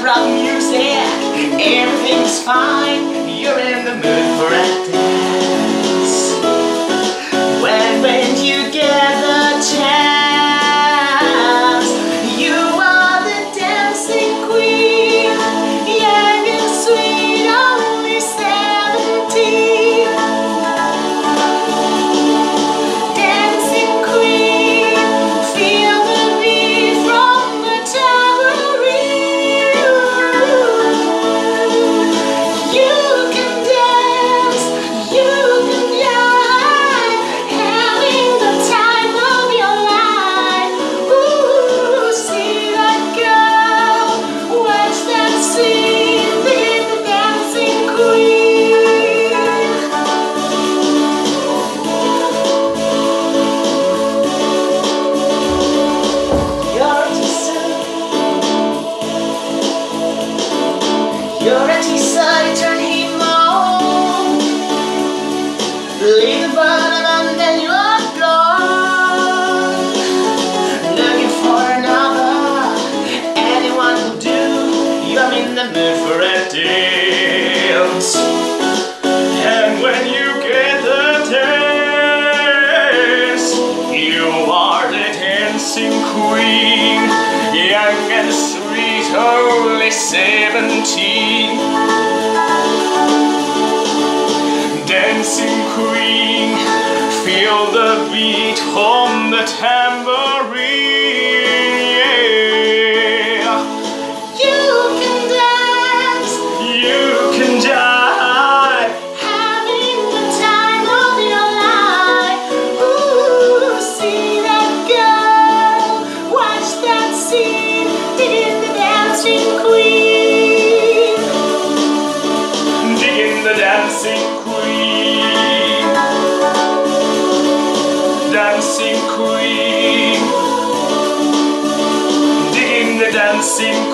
rock music, everything's fine. You're in the mood for a dance. When you get the chance, you are the dancing queen, young and sweet, only 17. Dancing queen, feel the beat from the tambourine. You can dance, you can jive, having the time of your life. Ooh, see that girl, watch that scene, be the dancing queen. You're a teaser, you turn him on. Leave the bottom and then you're gone. Looking for another, anyone will do. You're in the mood for a dance. And when you get the dance, you are the dancing queen, young and sweet, only 17. Dancing queen, feel the beat on the tambourine. Yeah. You can dance, you can jive, having the time of your life. Ooh, see that girl, watch that scene, digging the dancing queen. Digging the dancing queen. Dancing queen. Digging the dancing